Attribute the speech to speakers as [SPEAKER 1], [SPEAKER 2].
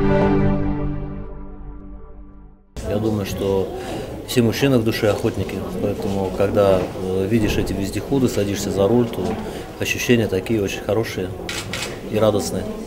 [SPEAKER 1] Я думаю, что все мужчины в душе охотники, поэтому когда видишь эти вездеходы, садишься за руль, то ощущения такие очень хорошие и радостные.